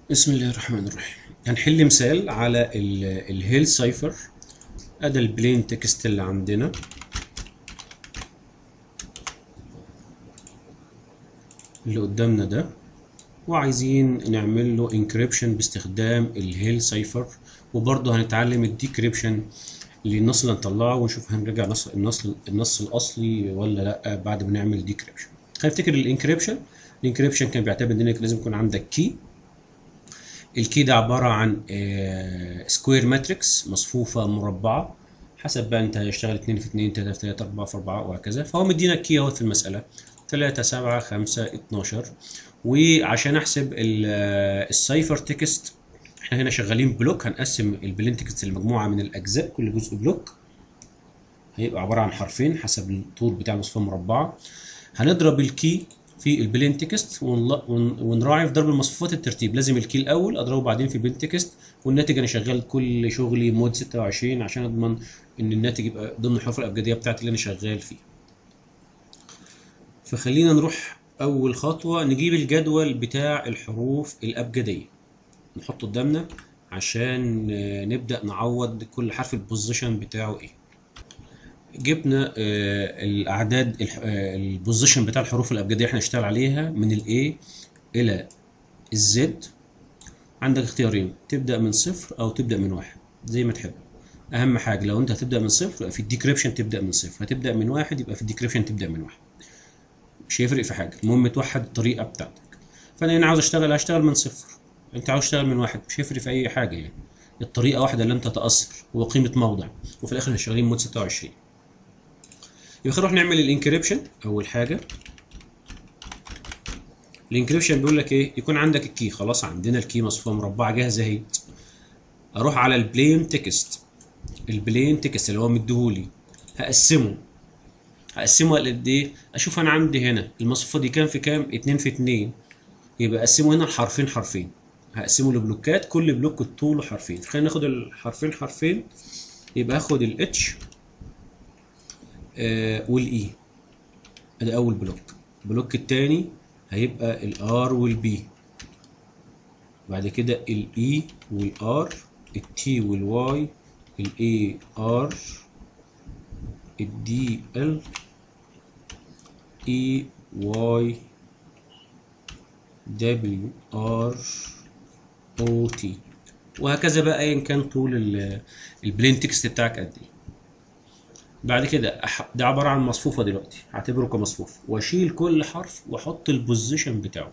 بسم الله الرحمن الرحيم. هنحل مثال على الهيل سايفر. ادي البلين تكست اللي عندنا، اللي قدامنا ده، وعايزين نعمل له انكريبشن باستخدام الهيل سايفر. وبرضه هنتعلم الديكريبشن للنص اللي هنطلعه، ونشوف هنرجع النص الاصلي ولا لا بعد ما نعمل ديكريبشن. خلينا نفتكر الانكريبشن كان بيعتمد انك لازم يكون عندك كي. الكي ده عبارة عن سكوير ماتريكس، مصفوفة مربعة، حسب بقى انت هيشتغل 2 في 2 3 في 3 4 في 4 وهكذا. فهو مدينا الكي اهوت في المسألة 3 7 5 12. وعشان احسب السايفر تكست، احنا هنا شغالين بلوك، هنقسم البلين تكست لمجموعة من الأجزاء، كل جزء بلوك هيبقى عبارة عن حرفين حسب الطول بتاع المصفوفة المربعة. هنضرب الكي في البلين تكست ونراعي في ضرب المصفوفات الترتيب، لازم الكي الاول اضربه بعدين في البلين تكست، والناتج انا شغال كل شغلي مود 26 عشان اضمن ان الناتج يبقى ضمن الحروف الابجديه بتاعتي اللي انا شغال فيه. فخلينا نروح اول خطوه، نجيب الجدول بتاع الحروف الابجديه نحطه قدامنا عشان نبدا نعوض كل حرف البوزيشن بتاعه ايه. جبنا الاعداد البوزيشن بتاع الحروف الابجديه احنا نشتغل عليها من الاي الى الزد. عندك اختيارين، تبدا من صفر او تبدا من واحد زي ما تحب. اهم حاجه لو انت هتبدا من صفر يبقى في الديكريبشن تبدا من صفر، هتبدا من واحد يبقى في الديكريبشن تبدا من واحد، مش هيفرق في حاجه، المهم توحد الطريقه بتاعتك. فانا هنا عاوز هشتغل من صفر، انت عاوز تشتغل من واحد، مش هيفرق في اي حاجه يعني، الطريقه واحده اللي انت تتاثر وقيمه موضع، وفي الاخر احنا شغالين مود 26. يبقى نروح نعمل الانكريبشن. اول حاجه الانكريبشن بيقول لك ايه؟ يكون عندك الكي، خلاص عندنا الكي مصفوفه مربعه جاهزه اهي. اروح على البلين تكست، البلين تكست اللي هو مديهولي، هقسمه قد ايه؟ اشوف انا عندي هنا المصفوفه دي كام في كام؟ 2 في 2، يبقى اقسمه هنا لحرفين حرفين، هقسمه لبلوكات، كل بلوك طوله حرفين. خلينا ناخد الحرفين حرفين، يبقى هاخد الاتش والاي، ادي اول بلوك. البلوك التاني هيبقى الار والبي، بعد كده الاي والار، التي والواي، الاي ار، الدي ال، اي واي دبليو ار او تي، وهكذا بقى ايا كان طول البلين تكست بتاعك قد ايه. بعد كده ده عباره عن مصفوفه، دلوقتي هعتبره كمصفوف، واشيل كل حرف واحط البوزيشن بتاعه،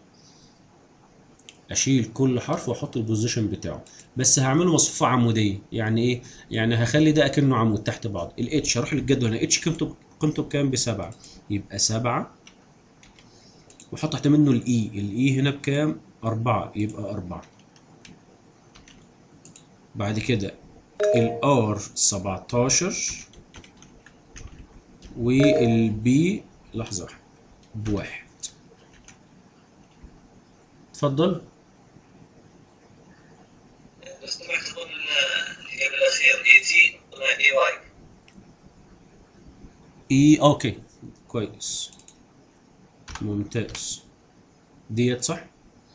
اشيل كل حرف واحط البوزيشن بتاعه، بس هعمله مصفوفه عموديه. يعني ايه؟ يعني هخلي ده اكنه عمود تحت بعض. الاتش هروح للجدول هنا، اتش قيمته بكام؟ ب7، يبقى 7، واحط تحت منه الاي هنا بكام؟ 4، يبقى 4. بعد كده الار 17، والبي لحظه واحده بواحد. اتفضل. بس طبعا تكون الإجابة الأخير اي تي ولا اي واي؟ اوكي كويس ممتاز، ديت صح.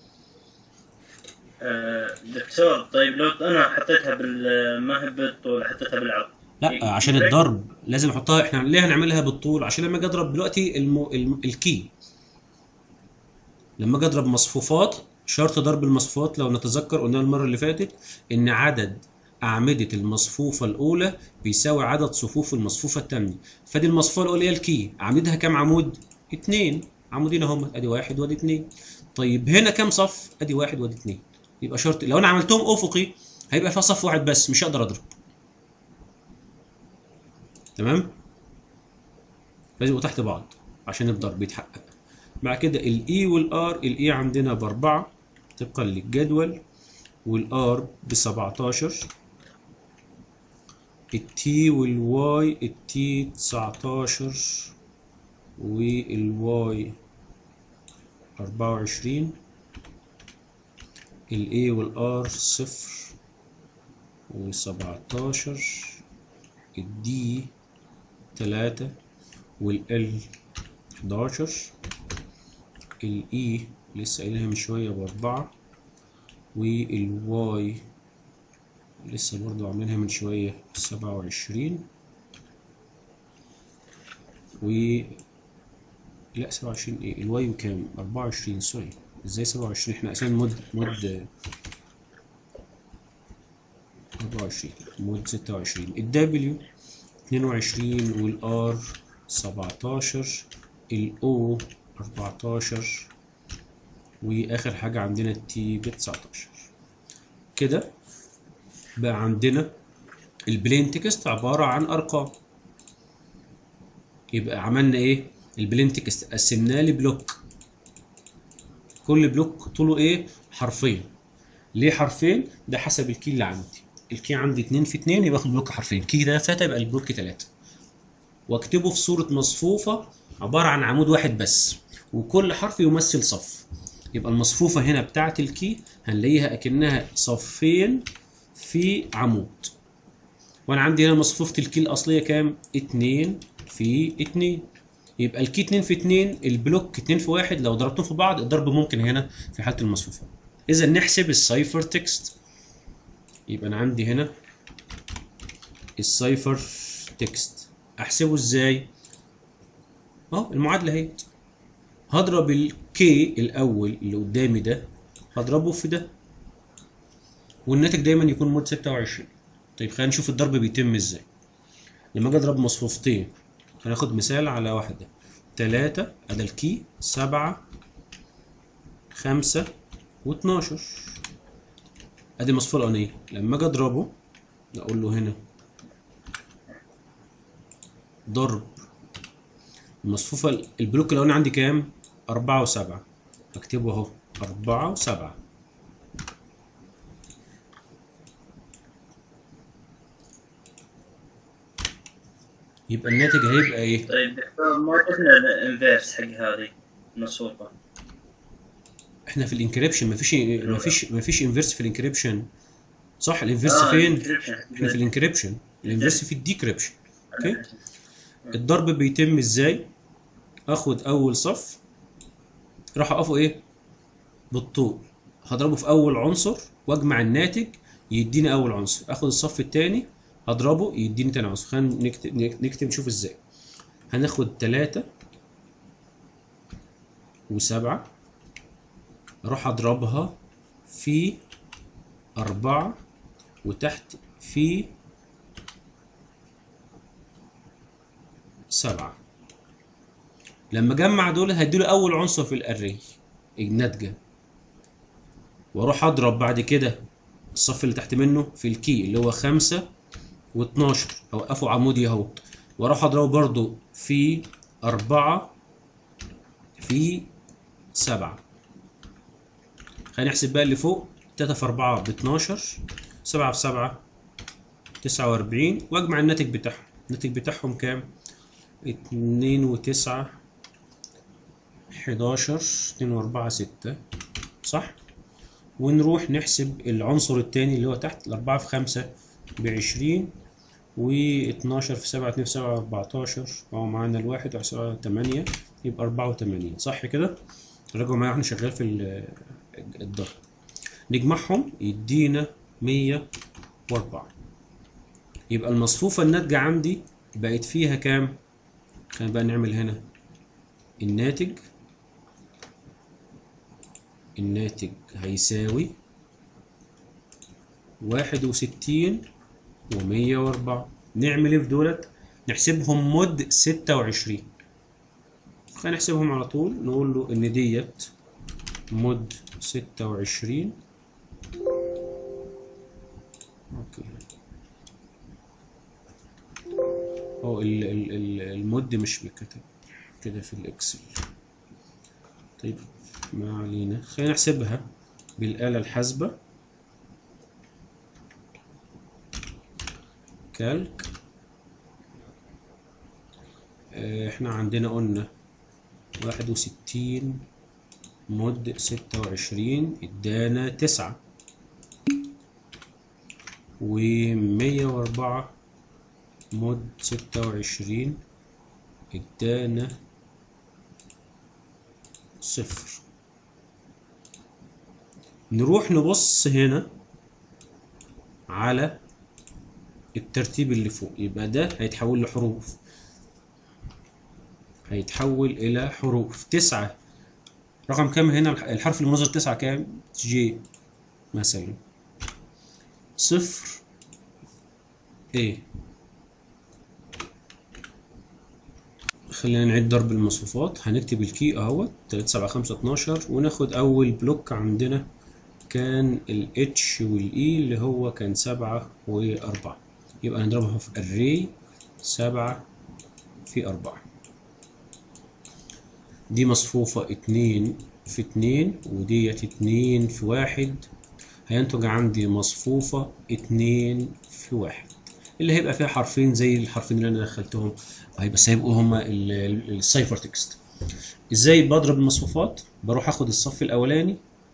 دكتور، طيب لو انا حطيتها ما هي بالطول، حطيتها بالعرض لا، عشان يفرق؟ الضرب لازم احطها. احنا ليه هنعملها بالطول؟ عشان لما اجي اضرب دلوقتي الكي، لما اجي اضرب مصفوفات، شرط ضرب المصفوفات لو نتذكر قلنا المره اللي فاتت ان عدد اعمده المصفوفه الاولى بيساوي عدد صفوف المصفوفه الثانيه. فدي المصفوفه الاولى هي الكي، عمودها كام عمود؟ 2 عمودين اهم، ادي واحد وادي 2. طيب هنا كام صف؟ ادي واحد وادي 2. يبقى شرط لو انا عملتهم افقي هيبقى فيها صف واحد بس، مش هقدر اضرب. تمام؟ لازم يبقوا تحت بعض عشان الضرب يتحقق. بعد كده الاي والار، الاي عندنا ب4 طبقا للجدول، والار ب17، التي والواي، التي 19 والواي 24، الاي والار 0 و17، الدي 3 والال 11، الاي لسه قايلها من شويه ب4، والواي لسه برضو عاملينها من شوية 27 لا 27 ايه الواي بكام؟ 24 سوري ازاي 27 احنا اساسا مود 24 مود 26 الدبليو 22 والار 17 الاو 14 واخر حاجة عندنا التي ب 19 كده. بقى عندنا البلين تكست عبارة عن ارقام. يبقى عملنا ايه؟ البلين تكست قسمناه لبلوك، كل بلوك طوله ايه؟ حرفين. ليه حرفين؟ ده حسب الكي اللي عندي. الكي عندي 2 في 2 يبقى اخد بلوك حرفين، كي ده 3 يبقى البلوك 3. واكتبه في صورة مصفوفة عبارة عن عمود واحد بس، وكل حرف يمثل صف. يبقى المصفوفة هنا بتاعة الكي هنلاقيها اكنها صفين في عمود. وانا عندي هنا مصفوفة الكي الاصلية كام؟ 2 في 2. يبقى الكي 2 في 2 البلوك 2 في 1 لو ضربتهم في بعض الضرب ممكن هنا في حالة المصفوفة. إذا نحسب السايفر تكست. يبقى أنا عندي هنا السايفر تكست أحسبه إزاي؟ المعادلة اهي. هضرب الكي الأول اللي قدامي ده هضربه في ده، والناتج دايما يكون مود 26. طيب خلينا نشوف الضرب بيتم إزاي. لما أجي أضرب مصفوفتين هناخد مثال على واحدة 3 أدا الكي 7 5 و12 ادي المصفوفه الاولانيه. لما اجي اضربه اقول له هنا ضرب المصفوفه البلوك الاولاني عندي كام؟ 4 و7. اكتبه اهو 4 و7. يبقى الناتج هيبقى ايه؟ طيب ما قلنا الانفيرس حق هذه المصفوفة. احنا في الانكريبشن مفيش انفيرس في الانكريبشن. صح؟ الانفيرس فين؟ احنا في الانكريبشن، الانفيرس في الديكريبشن. اوكي؟ الضرب بيتم ازاي؟ اخد اول صف راح اقفه ايه؟ بالطول. هضربه في اول عنصر واجمع الناتج يديني اول عنصر. اخد الصف الثاني هضربه يديني تاني عنصر. خلينا نكتب نشوف ازاي. هناخد 3 و7 اروح اضربها في 4 وتحت في 7. لما اجمع دول هيديله اول عنصر في الاري الناتجه، واروح اضرب بعد كده الصف اللي تحت منه في الكي اللي هو 5 و12 اوقفه عمودي اهو، واروح اضربه برضو في 4 في 7. خلينا نحسب بقى اللي فوق. 3 في 4 ب 12، 7 في 7 49، واجمع الناتج بتاعهم. الناتج بتاعهم كام؟ 2 و9 11 2 و4 6 صح؟ ونروح نحسب العنصر الثاني اللي هو تحت. 4 في 5 ب20، و12 في 7 2 في 7 14، اهو معانا الواحد وحسبها 8 يبقى 84 صح كده؟ راجعوا معايا واحنا شغال في الضرب. نجمعهم يدينا 104. يبقى المصفوفة الناتجة عندي بقت فيها كام؟ خلينا بقى نعمل هنا الناتج هيساوي 61 و104. نعمل ايه في دولت؟ نحسبهم مود 26. خلينا نحسبهم على طول. نقول له ان ديت مود 26. اوكي المود مش بيتكتب كده في الاكسل. طيب ما علينا، خلينا نحسبها بالآلة الحاسبة. كالك. احنا عندنا قلنا 61 مود 26 ادانا 9، و104 مود 26 ادانا 0. نروح نبص هنا على الترتيب اللي فوق، يبقى ده هيتحول لحروف، هيتحول إلى حروف. 9 رقم كام هنا؟ الحرف المناظر 9 كام؟ جي مثلا. 0 A. خلينا نعيد ضرب المصفوفات. هنكتب الكي اهوت 3 7 5 12 وناخد أول بلوك عندنا كان ال H وال E اللي هو كان 7 و4، يبقى هنضربها في array 7 في 4. دي مصفوفة 2 في 2 وديت 2 في 1، هينتج عندي مصفوفة 2 في 1 اللي هيبقى فيها حرفين زي الحرفين اللي أنا دخلتهم، بس هيبقوا هما السايفر تكست. ازاي بضرب المصفوفات؟ بروح اخد الصف الأولاني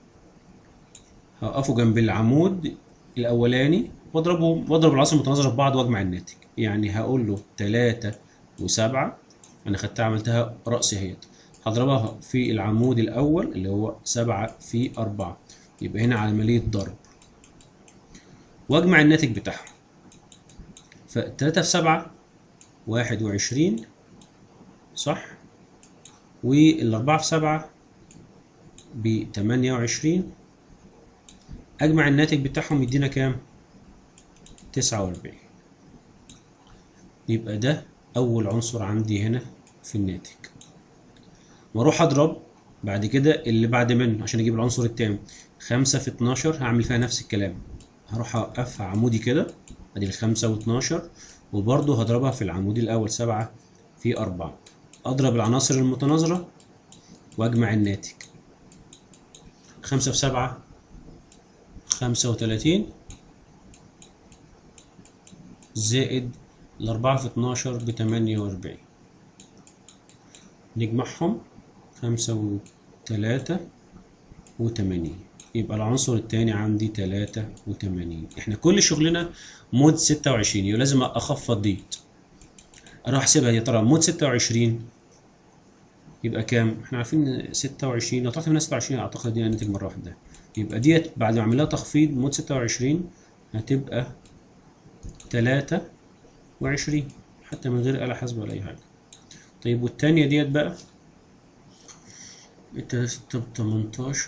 هوقفه جنب العمود الأولاني واضرب العناصر المتناظرة في بعض واجمع الناتج. يعني هقول له 3 و7، أنا خدتها عملتها رأسي اهيت، هضربها في العمود الأول اللي هو 7 في 4، يبقى هنا عملية ضرب واجمع الناتج بتاعهم. ف3 في 7 21 صح، وال4 في 7 ب28، أجمع الناتج بتاعهم يدينا كام؟ 49. يبقى ده أول عنصر عندي هنا في الناتج، واروح اضرب بعد كده اللي بعد منه عشان اجيب العنصر التاني. 5 في 12 هعمل فيها نفس الكلام، هروح اوقفها عمودي كده ادي ال5 و12، وبرضه هضربها في العمود الاول 7 في 4. اضرب العناصر المتناظرة واجمع الناتج. 5 في 7 35 زائد ال4 في 12 ب48، نجمعهم 5 و3 و80، يبقى العنصر التاني عندي 83. احنا كل شغلنا مود 26، يبقى لازم اخفض ديت. اروح احسبها يا ترى مود 26 يبقى كام؟ احنا عارفين 26 لو طلعت من 26 اعتقد دي هنتج مره واحده، يبقى ديت بعد ما اعمل لها تخفيض مود 26 هتبقى 23 حتى من غير آلة حاسبة ولا اي حاجه. طيب والتانية ديت بقى 6 ب18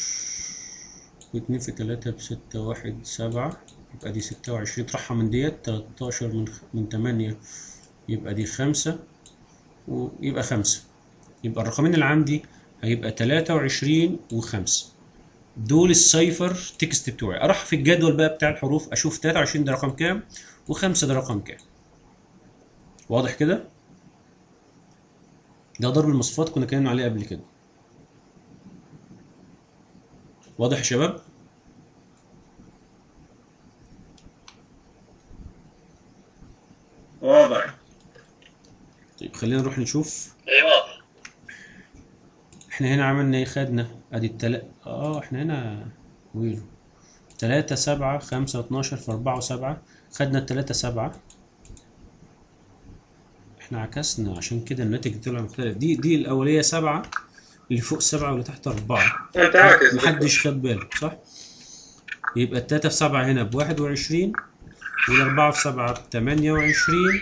و2 في 3 ب6 1 7، يبقى دي 26 طرحها من ديت 13 من 8 يبقى دي 5 ويبقى 5، يبقى الرقمين اللي عندي هيبقى 23 و5. دول السايفر تكست بتوعي. اروح في الجدول بقى بتاع الحروف اشوف 23 ده رقم كام و5 ده رقم كام. واضح كده؟ ده ضرب المصفوفات كنا اتكلمنا عليه قبل كده. واضح يا شباب؟ واضح. طيب خلينا نروح نشوف. اي واضح. احنا هنا عملنا ايه؟ خدنا ادي احنا هنا ويلو 3 7 5 12 في 4 و7، خدنا ال3 7، احنا عكسنا عشان كده الناتج طلع مختلف. دي الاوليه 7 اللي فوق 7 واللي تحت 4. انت عاكس محدش خد باله صح؟ يبقى ال3 في 7 هنا ب21 وال4 في 7 ب28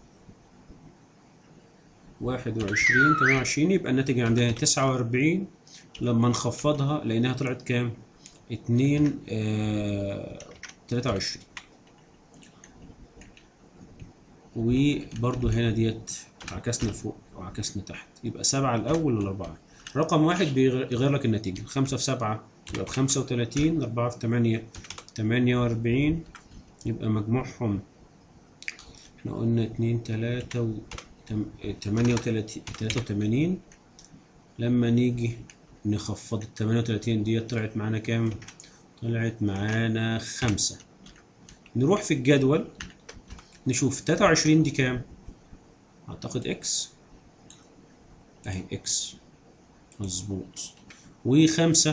21 28، يبقى الناتج عندنا 49. لما نخفضها لقيناها طلعت كام؟ 23. وبرضو هنا ديت عكسنا فوق وعكسنا تحت، يبقى 7 الأول والأربعة. رقم واحد بيغير لك النتيجة. 5 في 7 يبقى ب35، 4 في 8 48، يبقى مجموعهم احنا قلنا 2 3 و 83. لما نيجي نخفض ال 38 ديت طلعت معانا كام؟ طلعت معانا 5. نروح في الجدول نشوف 23 دي كام؟ اعتقد اكس اهي اكس مظبوط، و5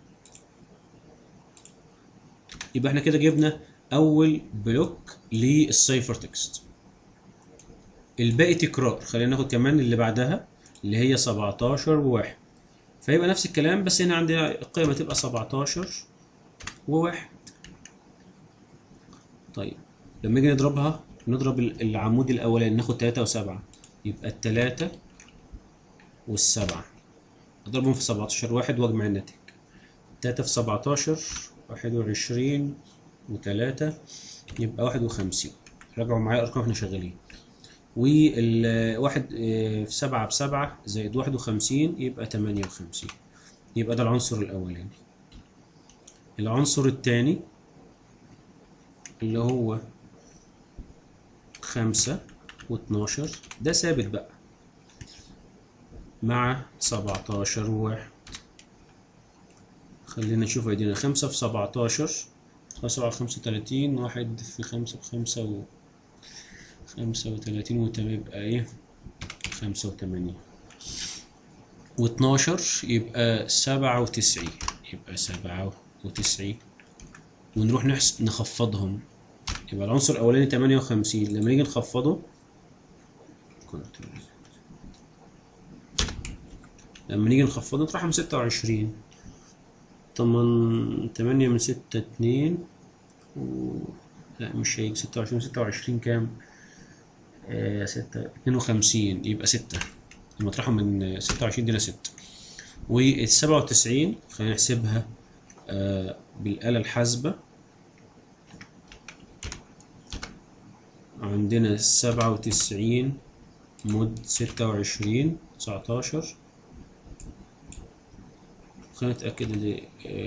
يبقى احنا كده جبنا اول بلوك للسايفر تكست. الباقي تكرار. خلينا ناخد كمان اللي بعدها اللي هي 17 و1، فيبقى نفس الكلام بس هنا عندنا القيمة تبقى 17 وواحد. طيب لما نيجي نضربها، نضرب العمود الأولاني، ناخد 3 و7، يبقى ال3 وال7 أضربهم في 17 واحد وأجمع الناتج. 3 في 17 21 و3 يبقى 51. راجعوا معايا الأرقام واحنا شغالين. والواحد في 7 ب7 زائد 51 يبقى 58. يبقى ده العنصر الأولاني. العنصر الثاني اللي هو 5 و12 ده ثابت بقى مع 17 وواحد. خلينا نشوف ايدينا. 5 في 17 7 35 واحد في 5 ب5 و35 وتمام يبقى ايه 85 و12 يبقى 97. يبقى 97 ونروح نخفضهم. يبقى العنصر الاولاني 58 لما نيجي نخفضه نطرحهم 26. 8 من 6 2 لا مش هيجي 26. 26 كام؟ 6 52 يبقى 6. لما نطرحهم من 26 دينا 6. وال 97 خلينا نحسبها بالآلة الحاسبة. عندنا 97 مود 26 19. خلينا نتأكد اللي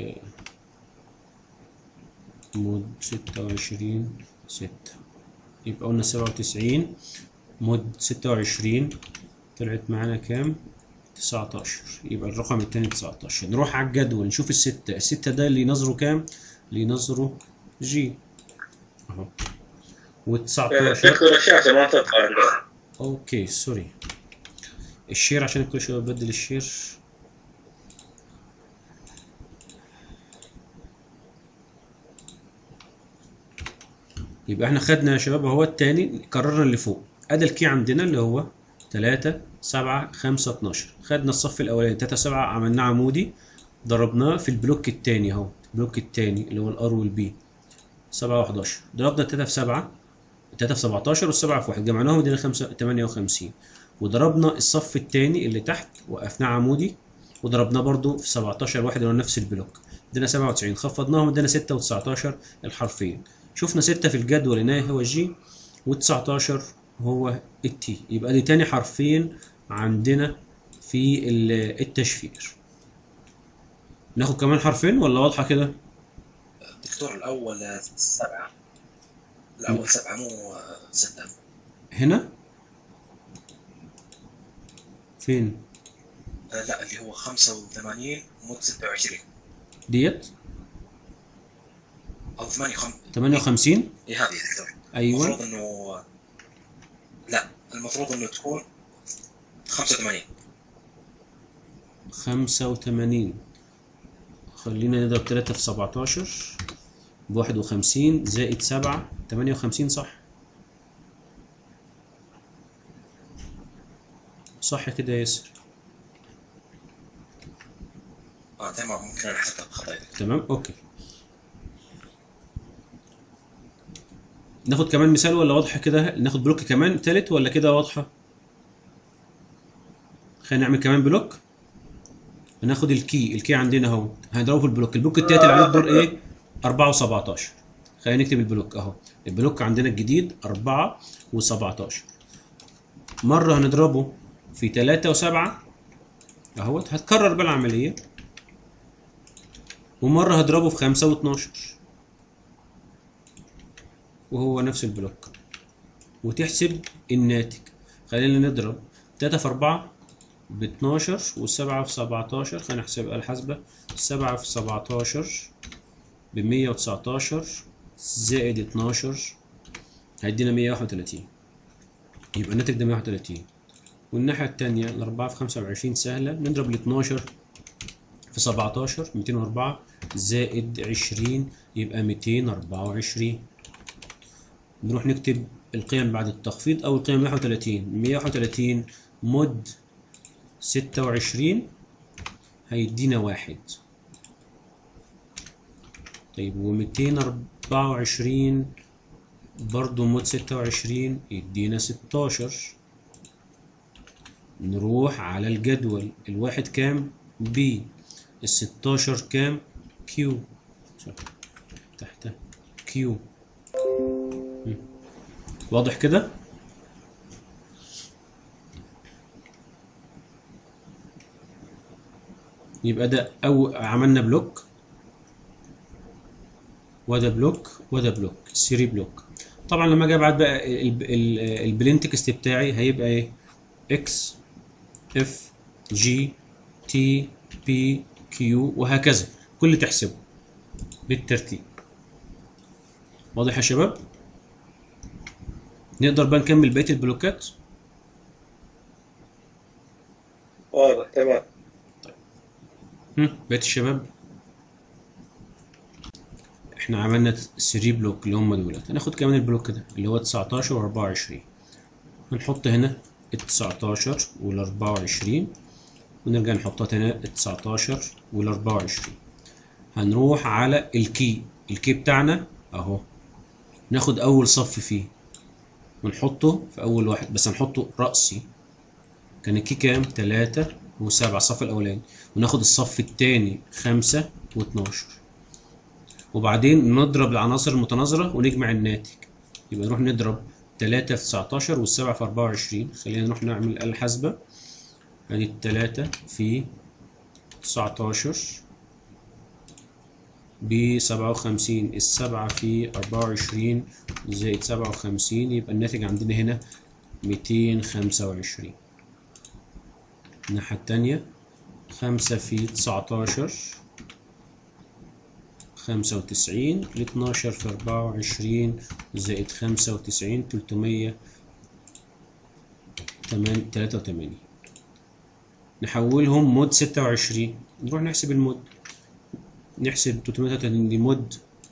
مود 26 6. يبقى قلنا 97 مود 26 طلعت معانا كام؟ 19. يبقى الرقم التاني 19. نروح على الجدول نشوف الستة. الستة ده اللي نظره كام؟ اللي نظره جي اهو. و19 تكبر الشاشة ما تطلع عندها. اوكي سوري. الشير عشان كل شوية ببدل الشير. يبقى احنا خدنا يا شباب اهو التاني، كررنا اللي فوق. ادي الكي عندنا اللي هو 3 7 5 12. خدنا الصف الاولاني 3 7 عملناه عمودي، ضربناه في البلوك التاني اهو. البلوك التاني اللي هو الار والبي 7 و11. ضربنا 3 في 7 3 في 17 وال7 في 1 جمعناهم ادينا 5 58. وضربنا الصف التاني اللي تحت وقفناه عمودي وضربناه برضو في 17 واحد اللي هو نفس البلوك ادينا 97. خفضناهم ادينا 6 و19 الحرفين. شفنا 6 في الجدول هنا هو الجي و19 هو التي. يبقى دي تاني حرفين عندنا في التشفير. ناخد كمان حرفين ولا واضحة كده؟ دكتور الأول 7. الأول 7 مو 6. هنا؟ فين؟ لا اللي هو 85 مود 26 ديت؟ أو 58 إيه هذه يا دكتور؟ أيوه. المفروض إنه لا المفروض إنه تكون 85. 85. خلينا نضرب 3 في 17 ب51 زائد 7 58 صح؟ صح كده يا ياسر؟ تمام. ممكن أنا حسبتها بخطأ. تمام اوكي. ناخد كمان مثال ولا واضحة كده؟ ناخد بلوك كمان تالت ولا كده واضحة؟ خلينا نعمل كمان بلوك. هناخد الكي عندنا اهو، هنضربه في البلوك التالت اللي عليه الدور ايه؟ 4 و17. خلينا نكتب البلوك اهو. البلوك عندنا الجديد 4 و17. مرة هنضربه في 3 و7 اهوت، هتكرر بقى العملية. ومرة هضربه في 5 و12 وهو نفس البلوك، وتحسب الناتج. خلينا نضرب 3 في 4 ب 12 و7 في 17. خلينا نحسب الحاسبة. 7 في 17 ب 119 زائد 12 هيدينا 131. يبقى الناتج ده 131. والناحية التانية ال4 في 25 سهلة. نضرب ال 12 في 17 204 زائد 20 يبقى 224. نروح نكتب القيم بعد التخفيض أو القيم 131. 131 مود 26 هيدينا 1. طيب و224 برضو مود 26 يدينا 16. نروح على الجدول، الواحد كام؟ بي، ال16 كام؟ كيو، تحت كيو. واضح كده؟ يبقى ده أو عملنا بلوك، وده بلوك، وده بلوك، 3 بلوك. طبعا لما اجي ابعت بقى البلين تكست بتاعي هيبقى ايه؟ اكس اف جي تي بي كيو وهكذا، كل تحسبه بالترتيب. واضح يا شباب؟ نقدر بقى نكمل بقيه البلوكات. واضح تمام. بقيه الشباب احنا عملنا 3 بلوك اللي هم دولت. هناخد كمان البلوك ده اللي هو 19 و24. هنحط هنا ال 19 وال 24 ونرجع نحطها هنا ال 19 وال 24. هنروح على الكي، الكي بتاعنا اهو، ناخد اول صف فيه ونحطه في اول واحد، بس هنحطه رأسي. كان الكي كام؟ 3 و7 الصف الاولاني، وناخد الصف الثاني 5 و12، وبعدين نضرب العناصر المتناظرة ونجمع الناتج. يبقى نروح نضرب 3 في 19 والسبعة في 24. خلينا نروح نعمل الآلة الحاسبة. ادي 3 في 19 ب 57، السبعة في 24 زائد 57، يبقى الناتج عندنا هنا 225. الناحية التانية 5 في 19 95، ال 12 في 24 زائد 95 383. نحولهم مود 26. نروح نحسب المود، نحسب 383 دي مود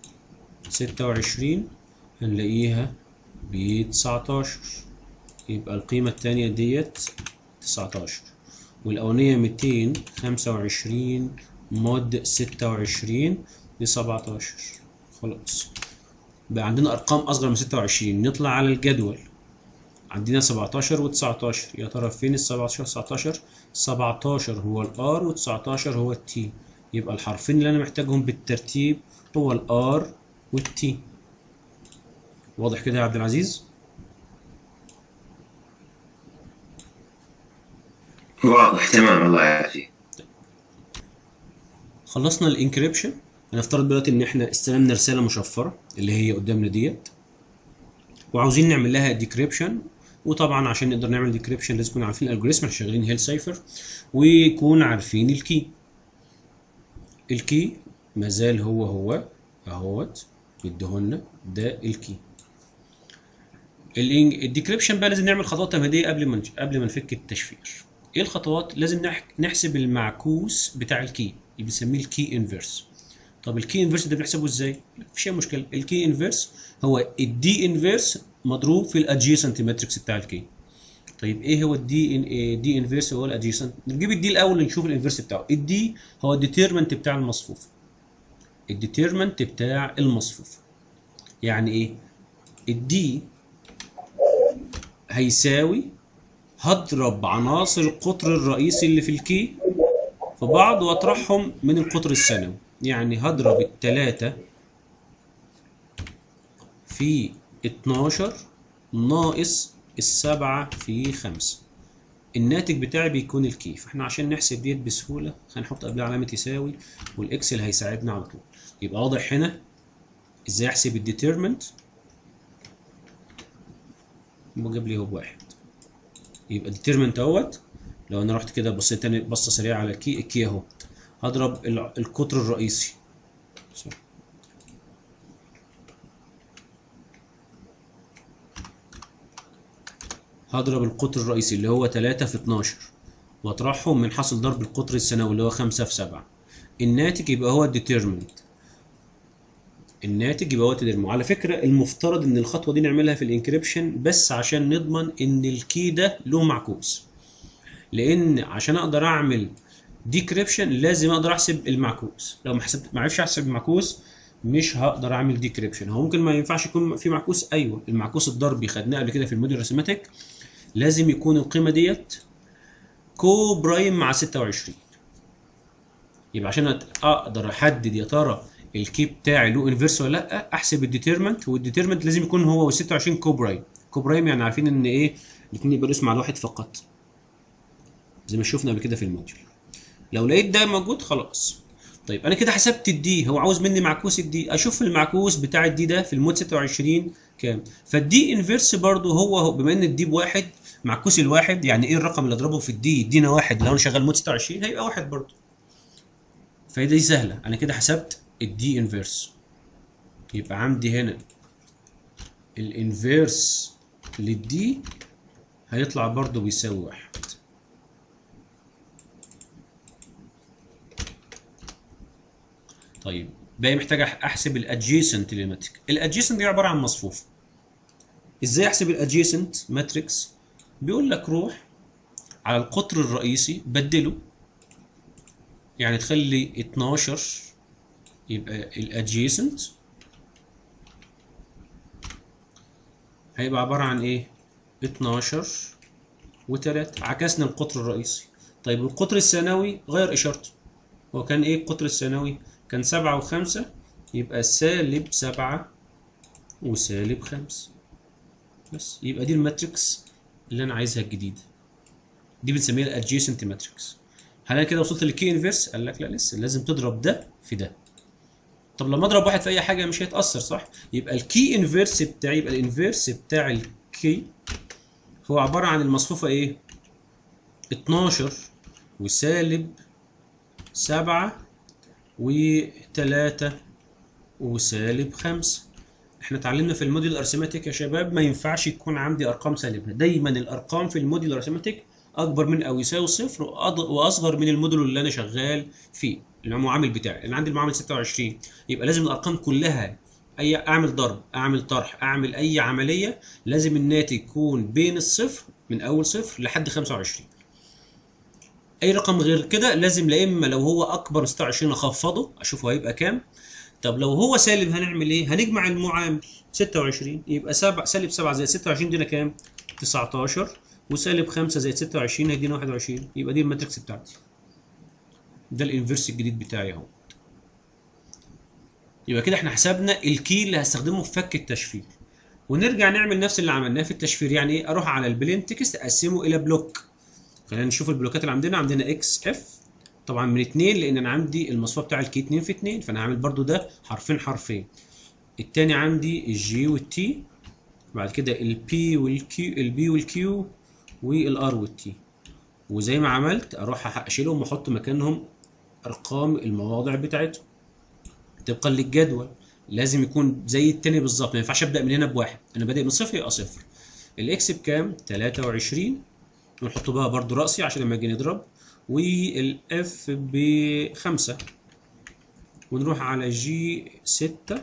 26 هنلاقيها ب 19. يبقى القيمة التانية ديت 19 والأولانية 225 مود 26 ب 17. خلاص بقى عندنا أرقام أصغر من 26. نطلع على الجدول، عندنا 17 و 19. يا ترى فين ال 17 19؟ 17 هو الار و 19 هو التي. يبقى الحرفين اللي أنا محتاجهم بالترتيب هو الار والتي. واضح كده يا عبد العزيز؟ واضح تمام، الله يعافيك. خلصنا الانكريبشن. هنفترض دلوقتي ان احنا استلمنا رساله مشفره اللي هي قدامنا ديت، وعاوزين نعمل لها ديكريبشن. وطبعا عشان نقدر نعمل ديكريبشن لازم نكون عارفين الالجوريثم، احنا شغالين هيل سايفر، ويكون عارفين الكي. الكي مازال هو اهوت بيديهولنا ده الكي. الديكريبشن بقى لازم نعمل خطوات تمهيديه قبل ما نفك التشفير. ايه الخطوات؟ لازم نحسب المعكوس بتاع الكي اللي بنسميه الكي انفيرس. طب الكي انفيرس ده بنحسبه ازاي؟ مفيش اي مشكله. الكي انفيرس هو الدي انفيرس مضروب في الادجيسنت ماتريكس بتاع الكي. طيب ايه هو الدي انفيرس؟ هو الادجيسنت. نجيب الدي الاول نشوف الانفيرس بتاعه. الدي هو الديتيرمنت بتاع المصفوفه. الديتيرمنت بتاع المصفوفه يعني ايه؟ الدي هيساوي، هضرب عناصر القطر الرئيسي اللي في الكي في بعض واطرحهم من القطر الثانوي. يعني هضرب ال3 في 12 ناقص ال7 في 5. الناتج بتاعي بيكون الكي. فاحنا عشان نحسب ديت بسهوله هنحط قبلها علامه يساوي، والاكسل هيساعدنا على طول. يبقى واضح هنا ازاي احسب الديترمنت. وجاب لي هو بواحد. يبقى الديترمنت اهوت. لو انا رحت كده بصيت تاني بصه سريعه على الكي اهو، هضرب القطر الرئيسي هضرب القطر الرئيسي اللي هو 3 في 12 واطرحهم من حاصل ضرب القطر الثانوي اللي هو 5 في 7. الناتج يبقى هو الديترمنت. على فكره المفترض ان الخطوه دي نعملها في الانكريبشن بس عشان نضمن ان الكي ده له معكوس، لان عشان اقدر اعمل ديكريبشن لازم اقدر احسب المعكوس. لو ما عرفش احسب المعكوس مش هقدر اعمل ديكريبشن. هو ممكن ما ينفعش يكون في معكوس، ايوه المعكوس الضربي خدناه قبل كده في الموديول ارثماتيك، لازم يكون القيمه ديت كو برايم مع 26. يبقى عشان اقدر احدد يا ترى الكي بتاعي له انفيرس ولا لا، احسب الديترمنت، والديترمنت لازم يكون هو وال26 كو برايم. كو برايم يعني عارفين ان ايه، الاثنين يبقوا اسم على واحد فقط زي ما شفنا قبل كده في الموديول. لو لقيت ده موجود خلاص. طيب انا كده حسبت الدي، هو عاوز مني معكوس الدي، اشوف المعكوس بتاع الدي ده في المود 26 كام. فالدي انفيرس برضو هو بما ان الدي بواحد، معكوس الواحد يعني ايه الرقم اللي اضربه في الدي يدينا واحد، لو انا شغال مود 26 هيبقى واحد برضو. فدي سهله، انا كده حسبت الدي انفيرس. يبقى عندي هنا الانفيرس للدي هيطلع برضو بيساوي واحد. طيب باقي محتاج احسب الادجيسنت للماتريك. الادجيسنت دي عباره عن مصفوفه. ازاي احسب الادجيسنت ماتريكس؟ بيقول لك روح على القطر الرئيسي بدله، يعني تخلي 12 يبقى الادجيسنت هيبقى عباره عن ايه؟ 12 و3، عكسنا القطر الرئيسي. طيب القطر الثانوي غير اشارته، هو كان ايه القطر الثانوي؟ كان 7 و5، يبقى سالب 7 وسالب 5 بس. يبقى دي الماتريكس اللي انا عايزها الجديده، دي بنسميها الادجيسنت ماتريكس. هل انا كده وصلت للكي انفيرس؟ قال لك لا لسه، لازم تضرب ده في ده. طب لما اضرب واحد في اي حاجه مش هيتاثر صح؟ يبقى الكي انفيرس بتاعي، يبقى الانفيرس بتاع الكي هو عباره عن المصفوفه ايه؟ 12 وسالب 7 و3 وسالب 5. احنا اتعلمنا في الموديل الارثماتيك يا شباب ما ينفعش يكون عندي ارقام سالبه، دايما الارقام في الموديل الارثماتيك اكبر من او يساوي صفر واصغر من الموديل اللي انا شغال فيه، المعامل بتاعي. انا عندي المعامل 26، يبقى لازم الارقام كلها، اي اعمل ضرب، اعمل طرح، اعمل اي عمليه، لازم الناتج يكون بين الصفر، من اول صفر لحد 25. اي رقم غير كده لازم، لا اما لو هو اكبر من 26 اخفضه اشوفه هيبقى كام. طب لو هو سالب هنعمل ايه؟ هنجمع المعامل 26، يبقى سالب 7 زائد 26 دينا كام؟ 19، وسالب 5 زائد 26 هيدينا 21. يبقى دي الماتريكس بتاعتي، ده الانفيرس الجديد بتاعي اهو. يبقى كده احنا حسبنا الكي اللي هستخدمه في فك التشفير. ونرجع نعمل نفس اللي عملناه في التشفير. يعني ايه؟ اروح على البلين تكست اقسمه الى بلوك. خلينا نشوف البلوكات اللي عندنا اكس اف طبعا من 2، لان انا عندي المصفوفه بتاع الكي 2 في 2، فانا هعمل برضو ده حرفين حرفين. التاني عندي الجي والتي، بعد كده البي والكيو، البي والكيو والار والتي. وزي ما عملت اروح اشيلهم واحط مكانهم ارقام المواضع بتاعتهم طبقا للجدول. لازم يكون زي التاني بالظبط، ما ينفعش ابدا من هنا بواحد، انا بادئ من صفر يبقى صفر. الاكس بكام؟ 23، ونحط بقى برضو راسي عشان لما نيجي نضرب. والاف ب5، ونروح على جي 6،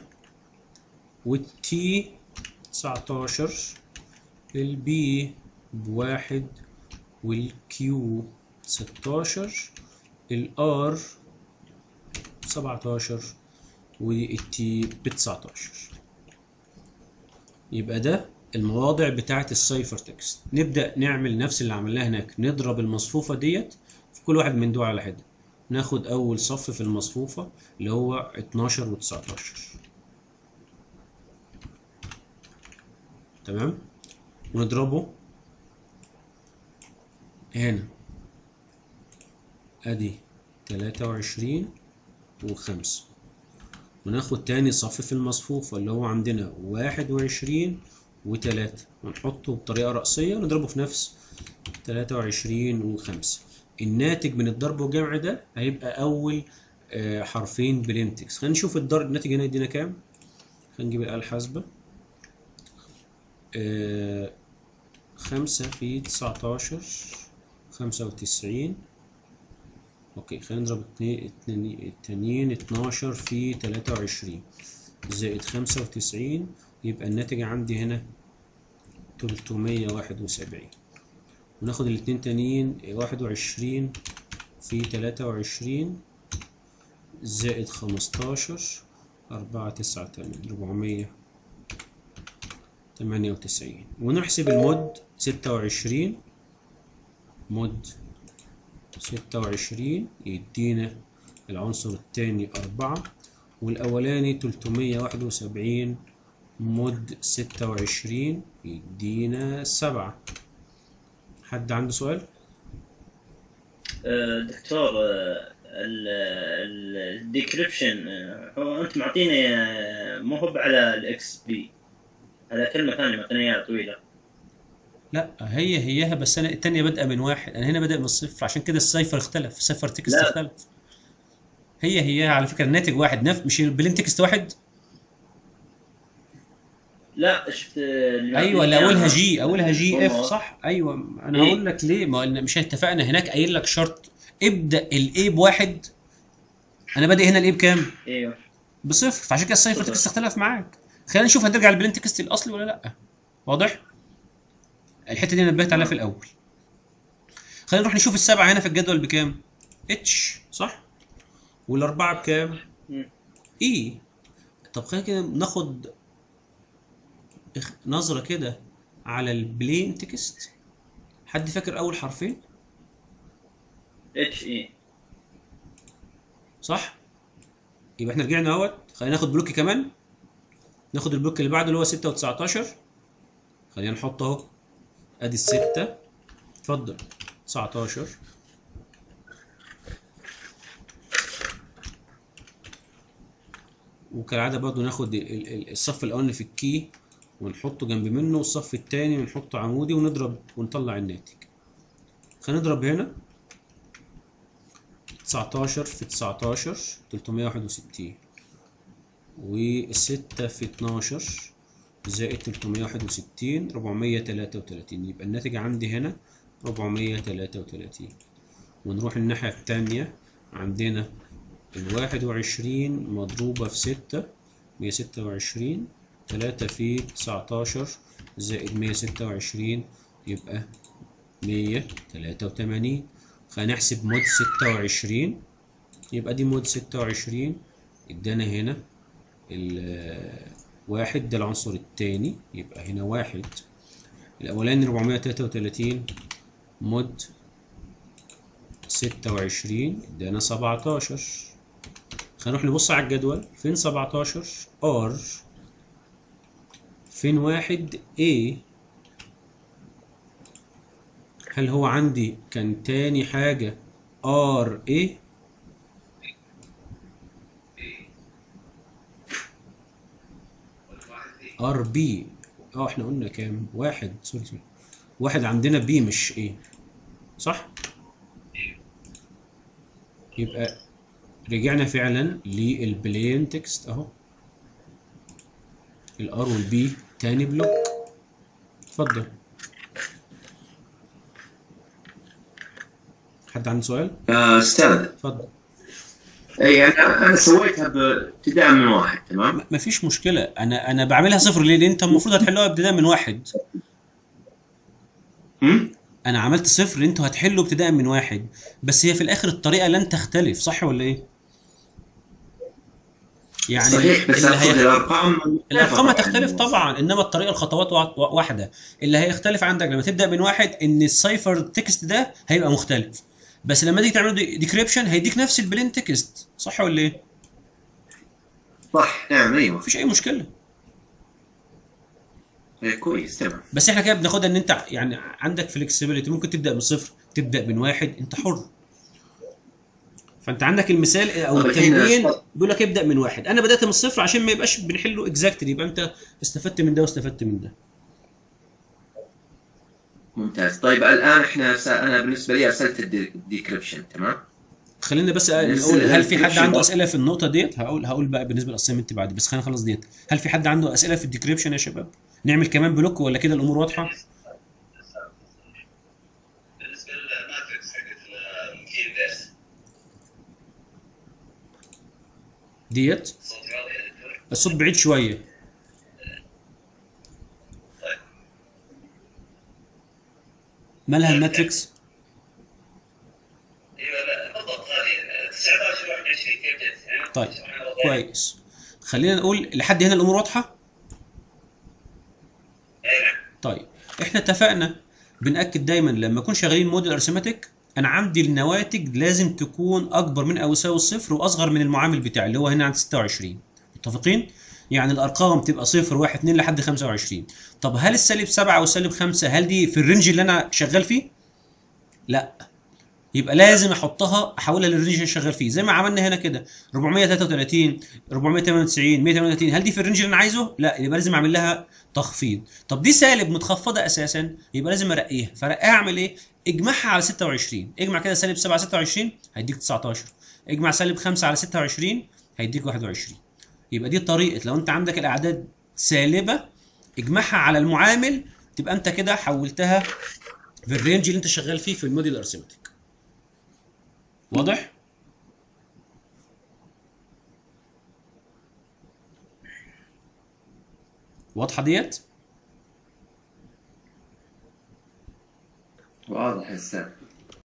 والتي 19، البي ب1، والكيو 16، الار 17، والتي ب19. يبقى ده المواضع بتاعة السايفر تكست. نبدأ نعمل نفس اللي عملناه هناك، نضرب المصفوفة ديت في كل واحد من دول على حدة. ناخد أول صف في المصفوفة اللي هو 12 و19، تمام، ونضربه هنا، أدي 23 و5. وناخد تاني صف في المصفوفة اللي هو عندنا 21 و3، ونحطه بطريقة رأسية ونضربه في نفس 23 و5. الناتج من الضرب والجمع ده هيبقى أول حرفين بلينتكس. خلينا نشوف الضرب الناتج هنا يدينا كام. خلينا نجيب الآلة الحاسبة. 5 في 19 95. اوكي خلينا نضرب التانيين 12 في 23 زائد 95، يبقى الناتج عندي هنا 371. وناخد الاتنين تانيين 21 في 23 زائد 15، 498 498 ونحسب المود 26. مود 26 يدينا العنصر الثاني 4 والأولاني 371 مود 26 يدينا 7. حد عنده سؤال؟ دكتور، الديكريبشن هو انت معطيني مو هو على الاكس بي، هذا كلمه ثانيه معطيني اياها طويله. لا هيها، بس انا الثانيه بادئه من 1، انا هنا بادئ من 0، عشان كده السايفر اختلف، السايفر تكست لا. اختلف. هي على فكره الناتج واحد، مش البلين تكست واحد. لا شفت ايوه اللي اولها جي اف صح. ايوه انا هقول لك ليه، ما مش اتفقنا هناك قايل لك شرط ابدا الاي بواحد، انا بادئ هنا الاي بكام؟ ايوه بصفر، فعشان كده السايفر تكست اختلف معاك. خلينا نشوف هترجع البلين تكست الاصلي ولا لا. واضح؟ الحته دي نبهت عليها في الاول. خلينا نروح نشوف السبعه هنا في الجدول بكام؟ اتش صح؟ والاربعه بكام؟ اي. طب خلينا كده ناخد نظره كده على البلين تكست. حد فاكر اول حرفين؟ اتش اي صح؟ يبقى احنا رجعنا اهوت. خلينا ناخد بلوك كمان، ناخد البلوك اللي بعده اللي هو 6 و19. خلينا نحط اهو ادي ال6. اتفضل 19. وكالعاده برضو ناخد الصف الاولاني في الكي ونحطه جنب منه، والصف الثاني ونحطه عمودي ونضرب ونطلع الناتج. خلينا نضرب هنا 19 في 19 361 والستة في 12 زائد 361 433. يبقى الناتج عندي هنا 433. ونروح الناحية التانية، عندنا 21 مضروبة في 6 126 3 في 19 زائد 126 يبقى 183. خلينا نحسب مود 26. يبقى دي مود 26 ادانا هنا الواحد، ده العنصر الثاني. يبقى هنا واحد. الاولاني 433 مود 26 ادانا 17. خلينا نروح نبص على الجدول. فين 17 ار؟ فين واحد A؟ هل هو عندي كان تاني حاجة RA؟ RB. احنا قلنا كام؟ واحد. سوري واحد عندنا B مش A صح؟ يبقى رجعنا فعلا للبلين تكست اهو. الار والبي تاني بلوك. اتفضل. حد عنده سؤال؟ استاذ اتفضل. اي انا سويتها بابتداء من واحد. تمام، مفيش مشكله. انا بعملها صفر ليه؟ لان انت المفروض هتحلوها ابتداء من واحد. انا عملت صفر، انتوا هتحلوا ابتداء من واحد، بس هي في الاخر الطريقه لن تختلف، صح ولا ايه؟ يعني صحيح، بس الارقام هتختلف طبعا، انما الطريقه الخطوات واحده. اللي هيختلف عندك لما تبدا من واحد ان السايفر تكست ده هيبقى مختلف، بس لما تيجي تعمل ديكريبشن هيديك نفس البلين تكست، صح ولا ايه؟ صح، نعم، ايوه، مفيش اي مشكله. كويس، تمام. بس احنا كده بناخدها ان انت يعني عندك فلكسبيليتي، ممكن تبدا من صفر، تبدا من واحد، انت حر. فانت عندك المثال او التمرين بيقول لك ابدا من واحد. انا بدات من الصفر عشان ما يبقاش بنحله اكزاكتلي، يبقى انت استفدت من ده واستفدت من ده. ممتاز. طيب الان انا بالنسبه لي ارسلت الديكريبشن. تمام، خلينا بس نقول هل في حد عنده اسئله في النقطه ديت؟ هقول بقى بالنسبه للاسايمنت بعد، بس خلينا نخلص ديت. هل في حد عنده اسئله في الديكريبشن يا شباب؟ نعمل كمان بلوك ولا كده الامور واضحه؟ بالنسبه للماتريكس حقت الكي بيس ديت الصوت بعيد شويه. مالها الماتريكس؟ ايوه لا بالضبط هذه 19 21 كيف جت؟ طيب كويس. خلينا نقول لحد هنا الامور واضحه. اي نعم. طيب احنا اتفقنا بنأكد دايما لما اكون شغالين موديل ارثماتيك انا عندي النواتج لازم تكون اكبر من او يساوي الصفر واصغر من المعامل بتاعي اللي هو هنا عند 26. متفقين؟ يعني الارقام تبقى 0 1 2 لحد 25. طب هل السالب 7 والسالب 5 هل دي في الرينج اللي انا شغال فيه؟ لا. يبقى لازم احولها للرينج اللي شغال فيه زي ما عملنا هنا كده 433 498 138 هل دي في الرينج اللي انا عايزه؟ لا، يبقى لازم اعمل لها تخفيض. طب دي سالب متخفضه اساسا يبقى لازم ارقيها، فرقيها اعمل ايه؟ اجمعها على 26. اجمع كده سالب 7 على 26 هيديك 19، اجمع سالب 5 على 26 هيديك 21. يبقى دي طريقه لو انت عندك الاعداد سالبه اجمعها على المعامل تبقى انت كده حولتها في الرينج اللي انت شغال فيه في الموديل ارثماتيك. واضح؟ واضحة ديت؟ واضح يا استاذ.